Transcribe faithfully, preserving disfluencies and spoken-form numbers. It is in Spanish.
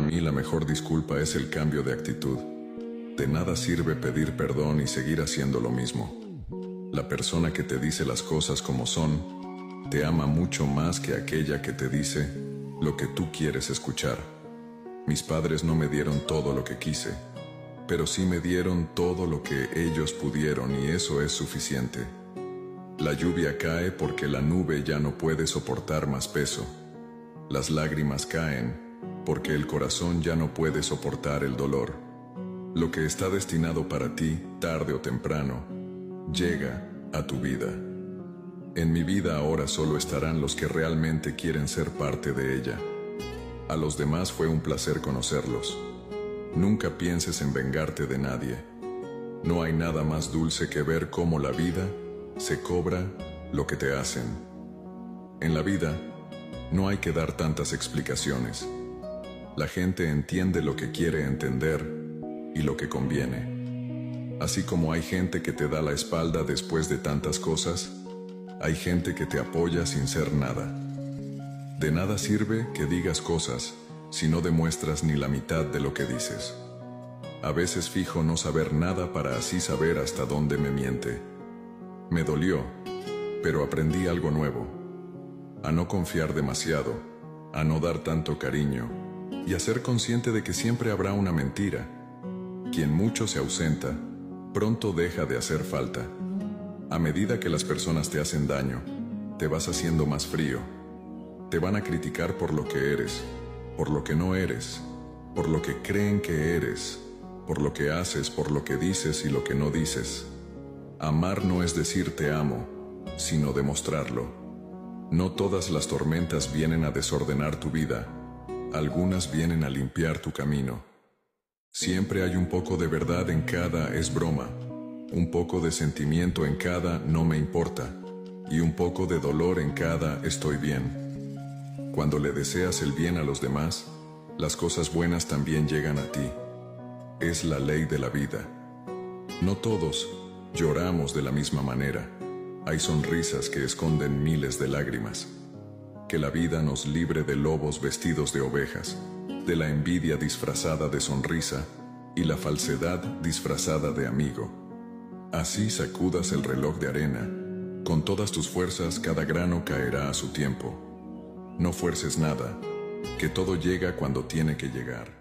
mí la mejor disculpa es el cambio de actitud. De nada sirve pedir perdón y seguir haciendo lo mismo. La persona que te dice las cosas como son, te ama mucho más que aquella que te dice lo que tú quieres escuchar. Mis padres no me dieron todo lo que quise, pero sí me dieron todo lo que ellos pudieron y eso es suficiente. La lluvia cae porque la nube ya no puede soportar más peso. Las lágrimas caen porque el corazón ya no puede soportar el dolor. Lo que está destinado para ti, tarde o temprano, llega a tu vida. En mi vida ahora solo estarán los que realmente quieren ser parte de ella. A los demás fue un placer conocerlos. Nunca pienses en vengarte de nadie. No hay nada más dulce que ver cómo la vida se cobra lo que te hacen. En la vida no hay que dar tantas explicaciones. La gente entiende lo que quiere entender y lo que conviene. Así como hay gente que te da la espalda después de tantas cosas, hay gente que te apoya sin ser nada. De nada sirve que digas cosas si no demuestras ni la mitad de lo que dices. A veces fijo no saber nada para así saber hasta dónde me miente. Me dolió, pero aprendí algo nuevo. A no confiar demasiado, a no dar tanto cariño y a ser consciente de que siempre habrá una mentira. Quien mucho se ausenta, pronto deja de hacer falta. A medida que las personas te hacen daño, te vas haciendo más frío. Te van a criticar por lo que eres, por lo que no eres, por lo que creen que eres, por lo que haces, por lo que dices y lo que no dices. Amar no es decir te amo, sino demostrarlo. No todas las tormentas vienen a desordenar tu vida, algunas vienen a limpiar tu camino. Siempre hay un poco de verdad en cada es broma, un poco de sentimiento en cada no me importa, y un poco de dolor en cada estoy bien. Cuando le deseas el bien a los demás, las cosas buenas también llegan a ti. Es la ley de la vida. No todos lloramos de la misma manera. Hay sonrisas que esconden miles de lágrimas. Que la vida nos libre de lobos vestidos de ovejas, de la envidia disfrazada de sonrisa y la falsedad disfrazada de amigo. Así sacudas el reloj de arena. Con todas tus fuerzas cada grano caerá a su tiempo. No fuerces nada, que todo llega cuando tiene que llegar.